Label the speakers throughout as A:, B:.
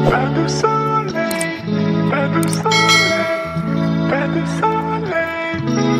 A: Pas de soleil, pas de soleil, pas de soleil,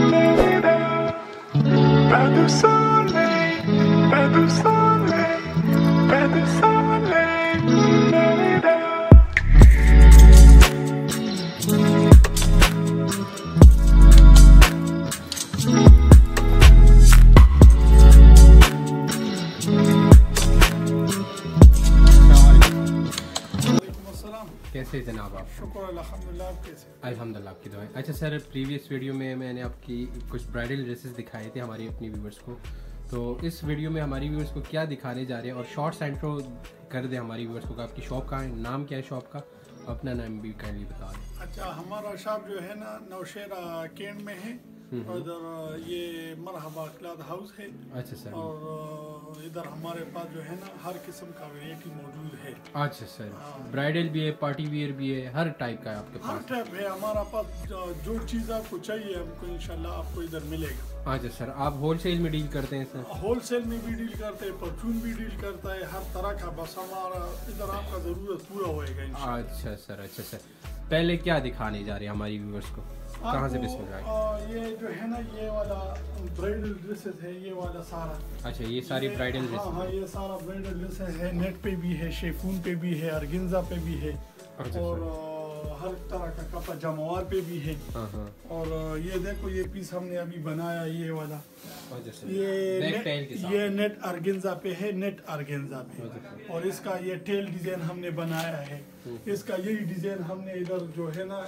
A: pas de soleil, pas de soleil, pas de soleil.
B: कैसे जनाब आप?
C: शुक्र अल्हम्दुलिल्लाह। कैसे?
B: अल्हम्दुलिल्लाह आपकी दुआएं। अच्छा सर, प्रीवियस वीडियो में मैंने आपकी कुछ ब्राइडल ड्रेसेस दिखाए थे हमारी अपनी व्यूवर्स को, तो इस वीडियो में हमारी व्यूवर्स को क्या दिखाने जा रहे हैं, और शॉर्ट्स इंट्रो कर दें हमारी व्यूवर्स को। आपकी शॉप कहाँ है, नाम क्या है शॉप का, अपना नाम भी काइंडली बता दें।
C: अच्छा, हमारा शॉप जो है ना नौशेरा कैंट में है, और इधर ये मरहबा क्लॉथ हाउस है।
B: अच्छा सर।
C: और इधर हमारे पास जो है ना हर किस्म का वैरायटी मौजूद है।
B: अच्छा सर, ब्राइडल भी है, पार्टी वियर भी है, हर टाइप का है आपके
C: हर
B: पास?
C: टाइप है हमारा पास। जो चीज़ आपको चाहिए हमको इंशाल्लाह आपको इधर मिलेगा।
B: अच्छा सर, आप होलसेल में डील करते हैं सर?
C: होलसेल में भी डील करते हैं, परचून भी डील करता है, हर तरह का। बस हमारा इधर आपका ज़रूरत पूरा होएगा इंशाल्लाह।
B: अच्छा सर, अच्छा सर। पहले क्या दिखाने जा रहे हैं हमारी व्यूवर्स को, कहाँ से बिस्मिल्लाह?
C: ये जो है ना ये वाला ब्राइडल ड्रेसेस है, ये वाला सारा।
B: अच्छा, ये सारी ब्राइडल ड्रेस?
C: हाँ, ये सारा ब्राइडल ड्रेसेस है। नेट पे भी है, शेफून पे भी है, अर्गिंजा पे भी है।
B: अच्छा,
C: और हर तरह का कपड़ा जमवार पे भी है।
B: हाँ।
C: और ये देखो, ये पीस हमने अभी बनाया, ये वाला।
B: अच्छा,
C: ये नेट अर्गिंजा पे है, नेट अर्गिंजा पे। और इसका ये टेल डिजाइन हमने बनाया है। इसका यही डिजाइन हमने इधर जो है ना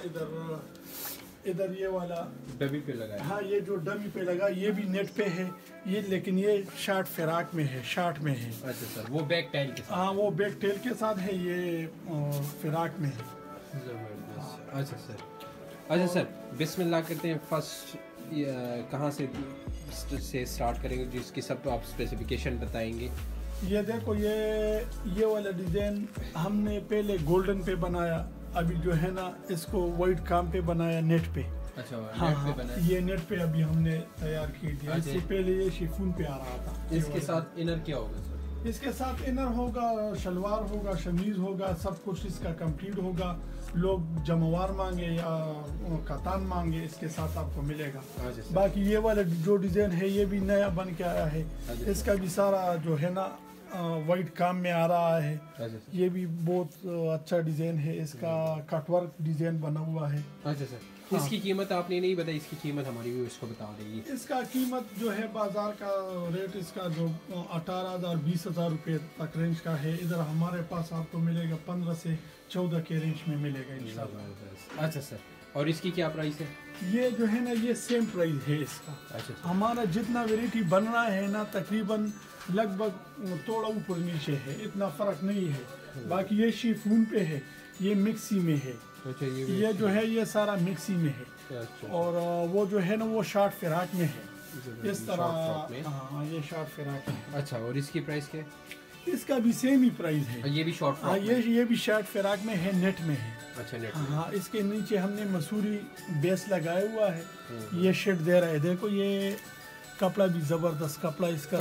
C: इधर ये वाला
B: डबी पे लगाया।
C: हाँ, ये जो डमी पे लगा ये भी नेट पे है ये, लेकिन ये शार्ट फिराक में है, शार्ट में है।
B: अच्छा सर, वो बैक टेल के साथ?
C: हाँ, वो बैक टेल के साथ है, ये फिराक में है।
B: जबरदस्त। अच्छा सर, अच्छा सर, बिस्मिल्लाह करते हैं। फर्स्ट कहाँ से स्टार्ट करेंगे, जिसकी सब आप स्पेसिफिकेशन बताएंगे?
C: ये देखो, ये वाला डिजाइन हमने पहले गोल्डन पे बनाया, अभी जो है ना इसको वाइट काम पे बनाया, नेट पे।
B: अच्छा,
C: हाँ,
B: नेट पे बनाया?
C: ये नेट पे अभी हमने तैयार की थी।
B: अच्छा।
C: इससे पहले ये शिफॉन पे आ रहा था।
B: इसके साथ इनर क्या होगा सर?
C: इसके साथ इनर होगा, शलवार होगा, शमीज होगा, सब कुछ इसका कंप्लीट होगा। लोग जमवार मांगे या कतान मांगे, इसके साथ आपको मिलेगा। बाकी ये वाला जो डिजाइन है ये भी नया बन के आया है। इसका भी सारा जो है ना वाइट काम में आ रहा है। ये भी बहुत अच्छा डिजाइन है, इसका कटवर्क डिजाइन बना हुआ है।
B: अच्छा सर, इसकी कीमत आपने नहीं बताई, इसकी कीमत हमारी व्यूअर्स को बता देगी।
C: इसका कीमत जो है बाजार का रेट इसका जो 18,000 20,000 रुपये तक रेंज का है। इधर हमारे पास आपको मिलेगा 15 से 14 के रेंज में मिलेगा इंशाल्लाह।
B: अच्छा सर, और इसकी क्या प्राइस है?
C: ये जो है ना ये सेम प्राइस है इसका।
B: अच्छा,
C: हमारा जितना वेराइटी बन रहा है ना तकरीबन लगभग थोड़ा ऊपर नीचे है, इतना फर्क नहीं है। बाकी ये शिफॉन पे है, ये मिक्सी में है।
B: अच्छा,
C: ये जो है ये सारा मिक्सी में है।
B: अच्छा, और
C: और वो जो है ना वो शार्ट फिराक में है, इस तरह। हाँ, ये शार्ट फिराक में है।
B: अच्छा, और इसकी प्राइस क्या है?
C: इसका भी सेम ही प्राइस है।
B: ये भी शॉर्ट?
C: हाँ, ये भी शार्ट फिराक में है, नेट में है।
B: अच्छा, नेट।
C: हाँ, इसके नीचे हमने मसूरी बेस लगाया हुआ है। ये शेड दे रहा है, देखो ये कपड़ा भी जबरदस्त कपड़ा इसका।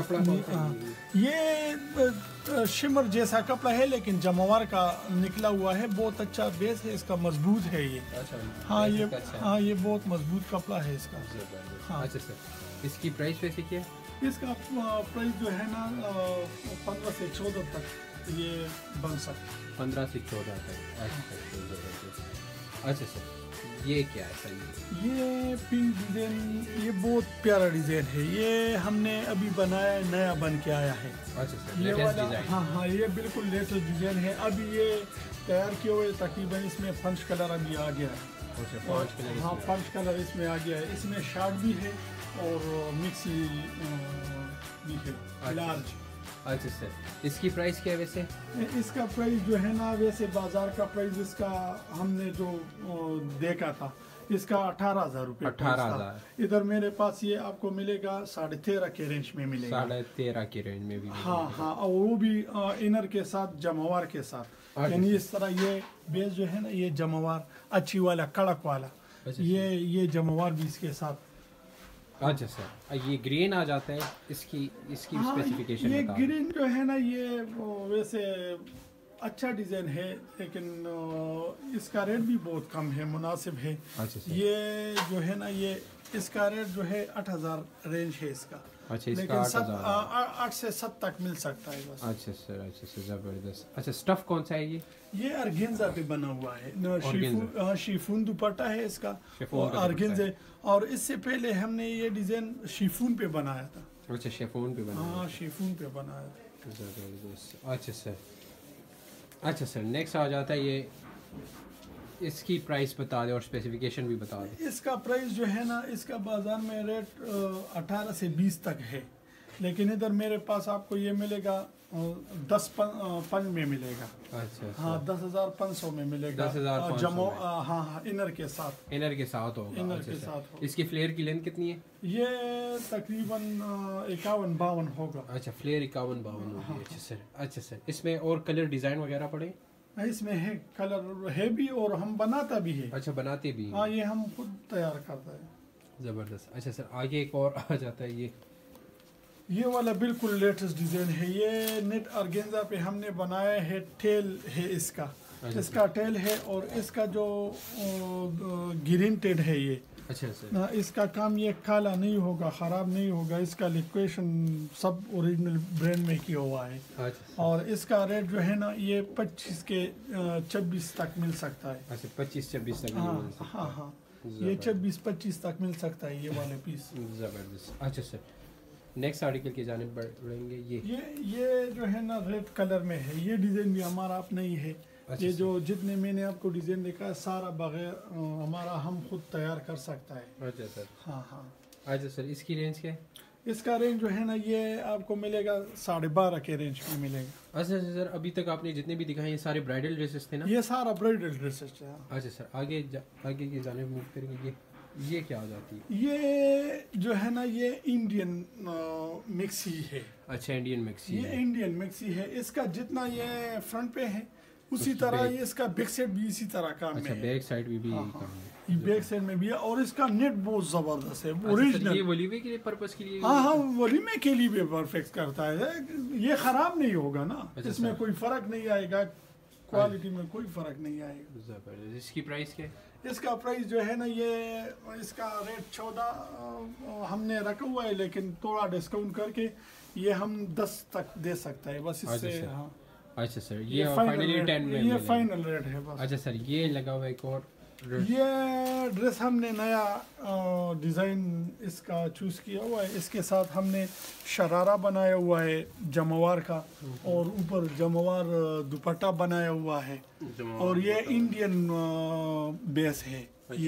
C: ये शिमर जैसा कपड़ा है, लेकिन जमवार का निकला हुआ है। बहुत अच्छा बेस है इसका, मजबूत है ये।
B: अच्छा,
C: हाँ, ये बहुत मजबूत कपड़ा है इसका। हाँ।
B: अच्छा सर, इसकी प्राइस वैसे क्या है?
C: इसका प्राइस जो है ना 15 से 14 तक ये बन सकता है।
B: 15 से 14 तक। अच्छा सर, ये क्या है सर?
C: ये पिंक डिजाइन, ये बहुत प्यारा डिजाइन है। ये हमने अभी बनाया, नया बन के आया है।
B: अच्छा सर,
C: ये वाला।
B: डिजाइन?
C: हाँ, ये बिल्कुल लेटेस्ट डिजाइन है। अभी ये तैयार किए हुए, तकरीबन इसमें पंच कलर अभी आ गया है।
B: अच्छा,
C: हाँ, पंच कलर इसमें आ गया है। इसमें शार्ट भी है और मिक्सी भी है, लार्ज।
B: अच्छा सर, इसकी प्राइस क्या है वैसे?
C: इसका प्राइस जो है ना वैसे बाजार का प्राइस इसका हमने जो देखा था इसका 18,000 रुपये।
B: 18,000।
C: इधर मेरे पास ये आपको मिलेगा 13.5 के रेंज में मिलेगा।
B: 13.5 के रेंज में भी?
C: हाँ, और वो भी इनर के साथ, जमवार के साथ। यानी इस तरह ये बेस जो है ना ये जमवार अच्छी वाला, कड़क वाला। ये जमवार भी इसके साथ।
B: अच्छा सर, ये ग्रीन आ जाता है, इसकी स्पेसिफिकेशन
C: ये
B: बताओ।
C: ग्रीन जो है ना ये वैसे अच्छा डिज़ाइन है, लेकिन इसका रेट भी बहुत कम है, मुनासिब है।
B: अच्छा सर।
C: ये जो है ना, ये इसका रेट जो है 8,000 रेंज है इसका।
B: अच्छा, इसका
C: लेकिन
B: 8,000
C: 8 से 7 तक मिल सकता है बस।
B: अच्छा सर, ज़बरदस्त। अच्छा, स्टफ़ कौन सा है
C: ये अर्गेंजा पे बना हुआ है न, शिफून दुपट्टा है इसका और अर्गेंजा। और इससे पहले हमने ये डिज़ाइन शिफून पे बनाया था।
B: अच्छा, शिफॉन पे बना।
C: हाँ, शिफून पे बनाया था।
B: ज़बरदस्त। अच्छा सर, नेक्स्ट आ जाता है ये, इसकी प्राइस बता दें और स्पेसिफिकेशन भी बता दें।
C: इसका प्राइस जो है ना, इसका बाजार में रेट 18 से 20 तक है, लेकिन इधर मेरे पास आपको ये मिलेगा 10,500 में मिलेगा।
B: अच्छा।
C: हाँ, 10,500 में मिलेगा।
B: 10,500
C: जमो हाँ, इनर के साथ।
B: इनर के साथ होगा।
C: इनर
B: अच्छा
C: के
B: सर।
C: साथ होगा।
B: इसकी फ्लेयर की लेंथ कितनी है?
C: ये तकरीबन 51-52 होगा।
B: अच्छा, फ्लेयर 51-52 होगी। अच्छा सर, इसमें और कलर डिज़ाइन वगैरह पड़े?
C: इसमें है, कलर है भी और हम बनाता भी है।
B: अच्छा, बनाते भी?
C: हाँ, ये हम खुद तैयार करते हैं।
B: ज़बरदस्त। अच्छा सर, आगे एक और आ जाता है
C: ये वाला बिल्कुल लेटेस्ट डिज़ाइन है। ये नेट ऑर्गेन्जा पे हमने बनाया है। टेल है इसका। इसका टेल है और इसका जो ग्रीन टेड है ये।
B: अच्छा सर।
C: इसका काम ये काला नहीं होगा, ख़राब नहीं होगा। इसका लिक्वेशन सब ओरिजिनल ब्रांड में किया हुआ है।
B: अच्छा।
C: और इसका रेट जो है ना, ये 25 के 26 तक मिल सकता है।
B: अच्छा, 25-26 तक?
C: हाँ, ये 26-25 तक मिल सकता है ये वाले पीस।
B: ज़बरदस्त। अच्छा सर, नेक्स्ट आर्टिकल की जानिब बढ़ेंगे।
C: ये जो है ना, रेड कलर में है। ये डिज़ाइन भी हमारा अपना ही है।
B: अच्छा,
C: ये जो जितने मैंने आपको डिज़ाइन देखा है, सारा बगैर हमारा हम खुद तैयार कर सकता है।
B: अच्छा सर।
C: हाँ।
B: अच्छा सर, इसकी रेंज क्या है?
C: इसका रेंज जो है ना, ये आपको मिलेगा 12.5 के रेंज में मिलेगा।
B: अच्छा सर, अभी तक आपने जितने भी दिखाए ये सारे ब्राइडल ड्रेसेस थे ना?
C: ये सारा ब्राइडल ड्रेसेस है।
B: अच्छा सर, आगे की जानिब मूव करेंगे। ये क्या हो जाती है?
C: ये जो है ना, ये इंडियन मिक्सी है।
B: अच्छा, इंडियन मिक्सी।
C: ये इंडियन मिक्सी है। इसका जितना ये फ्रंट पे है, उसी तरह ये इसका बैक साइड भी इसी तरह काम में है।
B: बैक साइड भी यही काम है।
C: ये बैक साइड में भी है और इसका नेट बहुत जबरदस्त है,
B: अच्छा
C: ओरिजिनल।
B: ये वलीमे के लिए पर्पस के लिए?
C: हाँ, वलीमे के लिए भी परफेक्ट करता है। ये खराब नहीं होगा ना।
B: अच्छा,
C: इसमें कोई फर्क नहीं आएगा, क्वालिटी में कोई फर्क नहीं आएगा।
B: जबरदस्त। इसकी प्राइस क्या है?
C: इसका प्राइस जो है ना, ये इसका रेट 14 हमने रखा हुआ है, लेकिन थोड़ा डिस्काउंट करके ये हम 10 तक दे सकता है बस। इससे हाँ।
B: अच्छा सर, ये फाइनली 10 में
C: ये फाइनल रेट है बस।
B: अच्छा सर, ये लगा हुआ एक और
C: ये ड्रेस हमने नया डिज़ाइन इसका चूज़ किया हुआ है। इसके साथ हमने शरारा बनाया हुआ है जमवार का, और ऊपर जमवार दुपट्टा बनाया हुआ है। और ये इंडियन बेस है।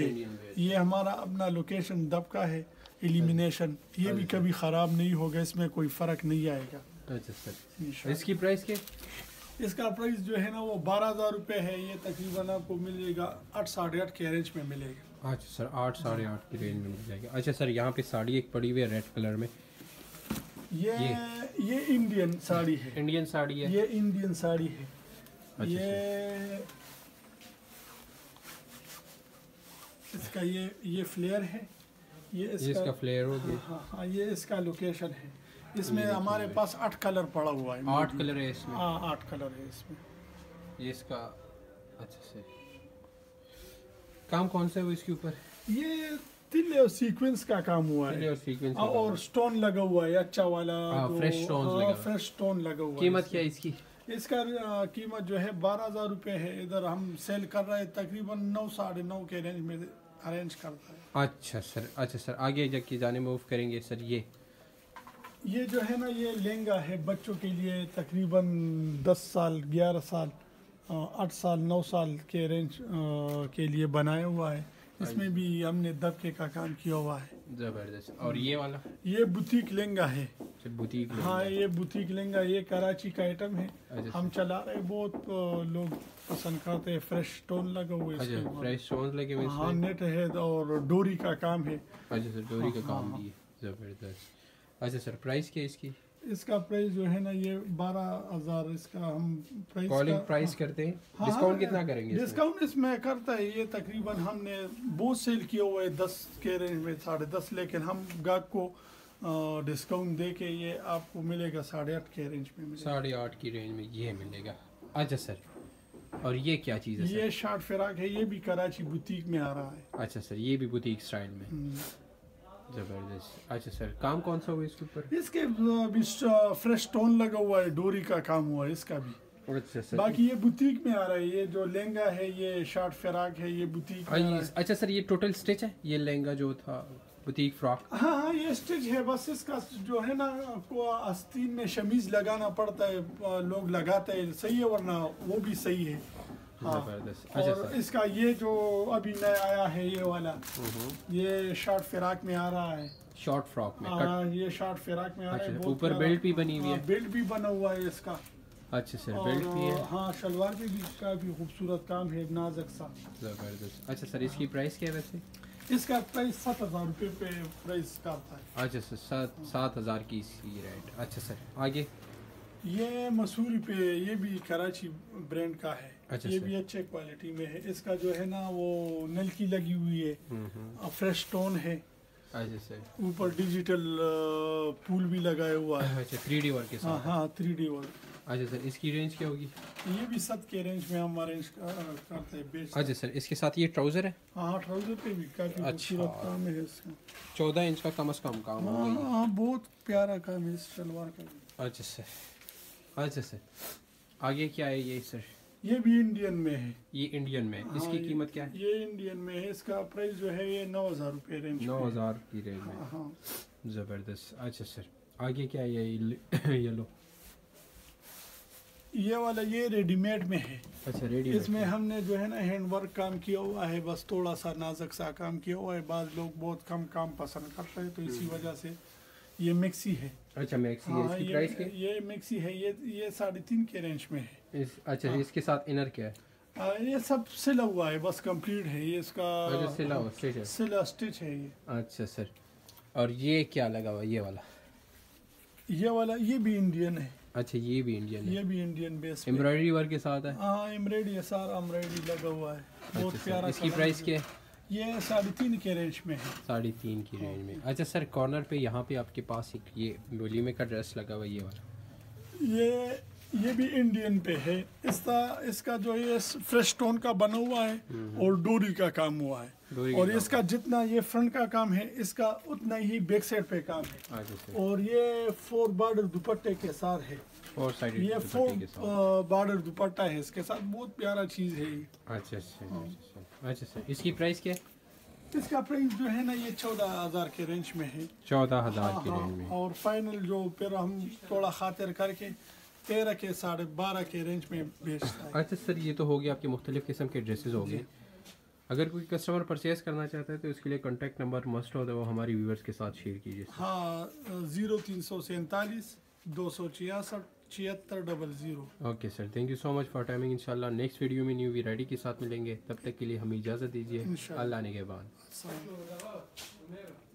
C: ये हमारा अपना लोकेशन दब का है, एलिमिनेशन। ये भी कभी ख़राब नहीं होगा, इसमें कोई फ़र्क नहीं आएगा।
B: अच्छा सर, इसकी प्राइस क्या?
C: इसका प्राइस जो है ना, वो 12,000 रुपये है। ये तकरीबन आपको मिलेगा 8-8.5 के रेंज में मिलेगा।
B: अच्छा सर, 8-8.5 की रेंज में मिल जाएगा। अच्छा सर, यहाँ पे साड़ी एक पड़ी हुई है रेड कलर में।
C: ये इंडियन साड़ी है।
B: इंडियन साड़ी है?
C: ये इंडियन साड़ी है।
B: अच्छा,
C: ये इसका ये फ्लेयर है। ये
B: इसका फ्लेयर हो गया।
C: हाँ, ये इसका लोकेशन है। इसमें हमारे पास 8 कलर पड़ा हुआ है।
B: 8 कलर है इसमें?
C: हाँ, 8 कलर है इसमें।
B: ये इसका अच्छा से काम कौन सा है वो इसके ऊपर?
C: ये तिल और सीक्वेंस का काम हुआ है,
B: और सीक्वेंस
C: और स्टोन लगा हुआ है अच्छा वाला।
B: फ्रेश
C: स्टोन लगा हुआ है।
B: कीमत क्या है इसकी?
C: इसका कीमत जो है 12,000 रुपये है। इधर हम सेल कर रहे हैं तकरीबन 9-9.5 के रेंज में अरेंज करता है।
B: अच्छा सर, आगे जब की जाने मूव करेंगे सर।
C: ये जो है ना, ये लहंगा है बच्चों के लिए। तकरीबन 10 साल, 11 साल, 8 साल, 9 साल के रेंज के लिए बनाया हुआ है। इसमें भी हमने दबके का काम किया हुआ है।
B: जबरदस्त। और ये वाला? ये
C: बुटीक लहंगा है।
B: बुटीक?
C: हाँ, ये बुटीक लहंगा। ये कराची का आइटम है। हम चला रहे, बहुत लोग पसंद करते हैं। फ्रेश स्टोन लगा हुआ है।
B: फ्रेश स्टोन लगे हुए?
C: हाँ, नेट है और डोरी का काम है।
B: अच्छा सर, डोरी का काम भी है। जबरदस्त। अच्छा सर, प्राइस क्या है इसकी?
C: इसका प्राइस जो है ना, ये 12,000 इसका हम प्राइस
B: कॉलिंग प्राइस करते हैं। डिस्काउंट कितना करेंगे?
C: डिस्काउंट इसमें करता है। ये तकरीबन हमने बहुत सेल किया हुआ है 10 के रेंज में, 10.5, लेकिन हम गाहक को डिस्काउंट दे के ये आपको मिलेगा 8.5 के रेंज में।
B: 8.5 की रेंज में ये मिलेगा। अच्छा सर, और ये क्या चीज़ है
C: ये शॉर्ट फिराक है, ये भी कराची बुटीक में आ रहा है।
B: अच्छा सर, ये भी बुटीक स्टाइल में, जबरदस्त। अच्छा सर, काम कौन सा हुआ इसके ऊपर?
C: इसके अभी फ्रेश स्टोन लगा हुआ है, डोरी का काम हुआ है इसका भी।
B: अच्छा सर,
C: बाकी ये बुटीक में आ रहा है, ये जो लहंगा है ये शॉर्ट फिराक है, ये बुटीक में आ रहा है।
B: अच्छा सर, ये टोटल स्टिच है, ये लहंगा जो था बुटीक फ्रॉक?
C: हाँ ये स्टिच है, बस इसका जो है ना आपको आस्तीन में शमीज लगाना पड़ता है, लोग लगाते हैं, सही है, वरना वो भी सही है। हाँ,
B: जबरदस्त। अच्छा
C: और
B: सर,
C: इसका ये जो अभी नया आया है ये वाला, ये शॉर्ट फिराक में आ रहा है।
B: शॉर्ट फ्रॉक में
C: हाँ ये शॉर्ट फिराक में आ रहा है।
B: अच्छा,
C: बहुत
B: ऊपर
C: प्यारा।
B: बेल्ट भी बनी हुई है?
C: हाँ, बेल्ट भी बना हुआ है इसका।
B: अच्छा सर,
C: और
B: बेल्ट भी है?
C: हाँ, शलवार पे भी इसका भी खूबसूरत काम है, नाजुक सा।
B: जबरदस्त। अच्छा सर, इसकी प्राइस क्या है वैसे?
C: इसका प्राइस 7,000 रुपये पे प्राइस का आता है।
B: अच्छा सर, 7,000 की इसकी रेट। अच्छा सर, आगे?
C: ये मसूरी पे, ये भी कराची ब्रांड का है।
B: अच्छा
C: ये
B: सर।
C: भी अच्छे क्वालिटी में है। इसका जो है ना वो नलकी लगी हुई है, फ्रेश स्टोन है,
B: अच्छा सर,
C: ऊपर डिजिटल पूल भी लगाया हुआ है।
B: अच्छा 3D वर्क के
C: हाँ
B: साथ?
C: हाँ 3D वर्क।
B: अच्छा सर, इसकी रेंज क्या होगी?
C: ये भी 7 के रेंज में हम अरेंज करते हैं, बेचते हैं।
B: अच्छा सर, इसके साथ ये ट्राउजर है?
C: हाँ ट्राउजर पे भी काफी
B: अच्छा।
C: खूबसूरत काम है इसका।
B: 14 इंच का कम से कम काम होगा ये।
C: हाँ बहुत प्यारा काम है इस शलवार का भी।
B: अच्छा सर, अच्छा सर, आगे क्या है ये सर?
C: ये भी इंडियन में है।
B: ये इंडियन में,
C: हाँ,
B: इसकी कीमत क्या है?
C: ये इंडियन में है, इसका प्राइस जो है ये 9,000 रुपये रेंज में है।
B: 9,000 की रेंज में।
C: हाँ
B: ज़बरदस्त। अच्छा सर, आगे क्या है ये येलो?
C: ये वाला ये रेडीमेड में है।
B: अच्छा, रेडी
C: इसमें हमने जो है ना हैंड वर्क काम किया हुआ है, बस थोड़ा सा नाजुक सा काम किया हुआ है। बाद लोग बहुत कम काम पसंद करते हैं, तो इसी वजह से ये मिक्सी है।
B: अच्छा, मैक्सी है।
C: हाँ
B: इसकी प्राइस क्या है?
C: ये मिक्सी है, ये 3.5 के रेंज में है।
B: अच्छा, इसके साथ इनर क्या है?
C: ये सब सिला हुआ है, बस कंप्लीट है ये इसका।
B: अच्छा, सिला हुआ स्टिच है?
C: सिला स्टिच है ये।
B: अच्छा सर, और ये क्या लगा हुआ ये वाला?
C: ये भी इंडियन है।
B: अच्छा, ये भी इंडियन है?
C: ये भी इंडियन बेस पे।
B: एम्ब्रॉयडरी वर्क के साथ है?
C: हाँ एम्ब्रॉयडरी, सारा एम्ब्रॉयडरी लगा हुआ है, बहुत
B: अच्छा
C: प्यारा।
B: सर, इसकी प्राइस क्या है?
C: ये 3.5 के रेंज में है।
B: 3.5 की रेंज में। अच्छा सर, कॉर्नर पे यहाँ पे आपके पास एक ये वलीमे का ड्रेस लगा हुआ है, ये वाला?
C: ये भी इंडियन पे है। इसका जो ये फ्रेश स्टोन का बना हुआ है और डोरी का काम हुआ है। और इसका जितना ये फ्रंट का काम है, इसका उतना ही बैक साइड पे काम है।
B: अच्छा सर,
C: और ये 4 बॉर्डर दुपट्टे के साथ है।
B: 4 साइडेड
C: ये 4 बॉर्डर दुपट्टा है इसके साथ, बहुत प्यारा चीज है ये।
B: अच्छा सर, अच्छा सर, इसकी प्राइस क्या है?
C: इसका प्राइस जो है ना ये 14,000 के रेंज में है।
B: 14,000 की रेंज में।
C: और फाइनल जो फिर हम थोड़ा खातिर करके 13 के 12.5 के रेंज में बेचता है।
B: अच्छा सर, ये तो हो गया आपके मुख्तलिफ किस्म के ड्रेसेस हो गए। अगर कोई कस्टमर परचेज करना चाहता है तो इसके लिए कॉन्टैक्ट नंबर मस्ट हो, तो वो हमारी व्यूवर्स के साथ शेयर कीजिए।
C: हाँ 0347 266 7600।
B: Okay sir, thank you so much for timing. इंशाल्लाह नेक्स्ट वीडियो में न्यू वैरायटी के साथ मिलेंगे, तब तक के लिए हमें इजाज़त दीजिए।
C: इंशाल्लाह।
B: अल्लाह ने के बाद।
C: अस्सलाम।